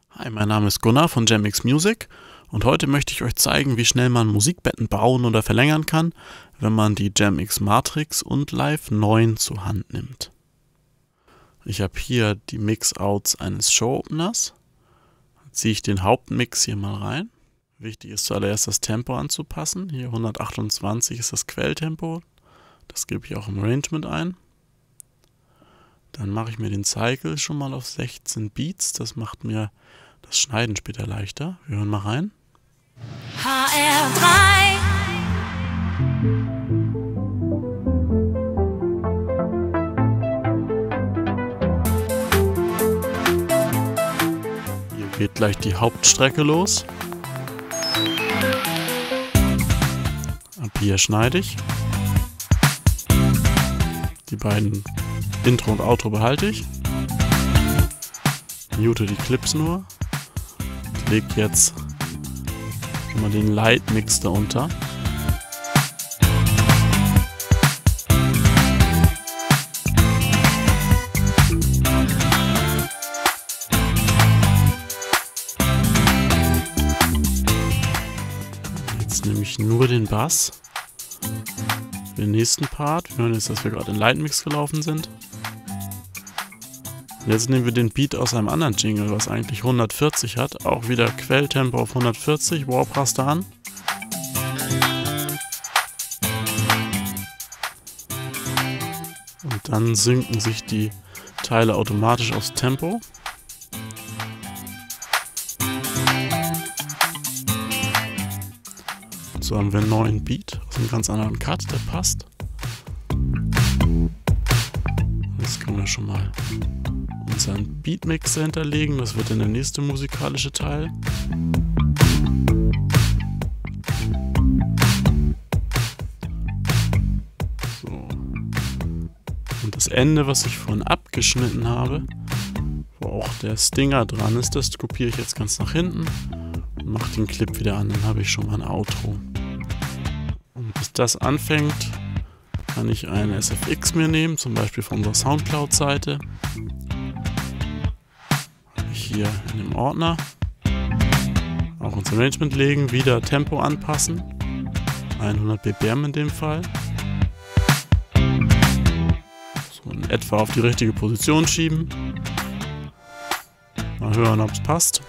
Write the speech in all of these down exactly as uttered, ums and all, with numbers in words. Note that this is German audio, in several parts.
Hi, mein Name ist Gunnar von Jamix Music und heute möchte ich euch zeigen, wie schnell man Musikbetten bauen oder verlängern kann, wenn man die Jamix Matrix und Live neun zur Hand nimmt. Ich habe hier die Mix-Outs eines Show-Openers. Ziehe ich den Hauptmix hier mal rein. Wichtig ist zuallererst das Tempo anzupassen. Hier hundertachtundzwanzig ist das Quelltempo. Das gebe ich auch im Arrangement ein. Dann mache ich mir den Cycle schon mal auf sechzehn Beats. Das macht mir das Schneiden später leichter. Wir hören mal rein. H R drei. Hier geht gleich die Hauptstrecke los. Ab hier schneide ich. Die beiden Intro und Outro behalte ich. Mute die Clips nur. Ich lege jetzt mal den Light Mix darunter. Jetzt nehme ich nur den Bass. Für den nächsten Part. Wir hören jetzt, dass wir gerade in Light Mix gelaufen sind. Jetzt nehmen wir den Beat aus einem anderen Jingle, was eigentlich hundertvierzig hat. Auch wieder Quelltempo auf hundertvierzig, Warp-Raster an. Und dann sinken sich die Teile automatisch aufs Tempo. So haben wir einen neuen Beat aus einem ganz anderen Cut, der passt. Jetzt können wir schon mal unseren Beatmixer hinterlegen, das wird dann der nächste musikalische Teil. So. Und das Ende, was ich vorhin abgeschnitten habe, wo auch der Stinger dran ist, das kopiere ich jetzt ganz nach hinten und mache den Clip wieder an, dann habe ich schon mal ein Outro. Und bis das anfängt, kann ich eine S F X mir nehmen, zum Beispiel von unserer Soundcloud-Seite. Hier in dem Ordner auch ins Arrangement legen, wieder Tempo anpassen, hundert B P M in dem Fall, so in etwa auf die richtige Position schieben, mal hören, ob es passt.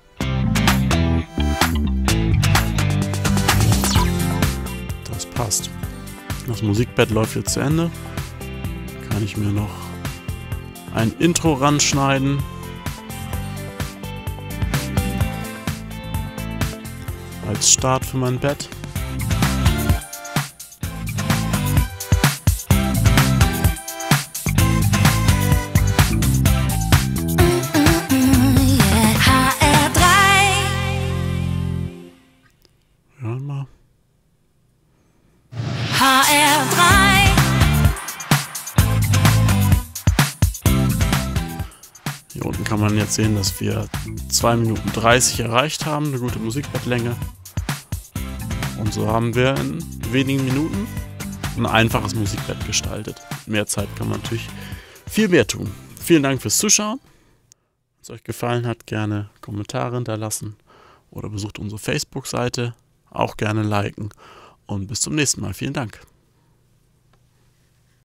Das passt. Das Musikbett läuft jetzt zu Ende. Kann ich mir noch ein Intro ranschneiden. Als Start für mein Bett. H R drei. Hören wir. H R drei. Hier unten kann man jetzt sehen, dass wir zwei Minuten dreißig erreicht haben, eine gute Musikbettlänge. Und so haben wir in wenigen Minuten ein einfaches Musikbett gestaltet. Mit mehr Zeit kann man natürlich viel mehr tun. Vielen Dank fürs Zuschauen. Wenn es euch gefallen hat, gerne Kommentare hinterlassen oder besucht unsere Facebook-Seite. Auch gerne liken. Und bis zum nächsten Mal. Vielen Dank.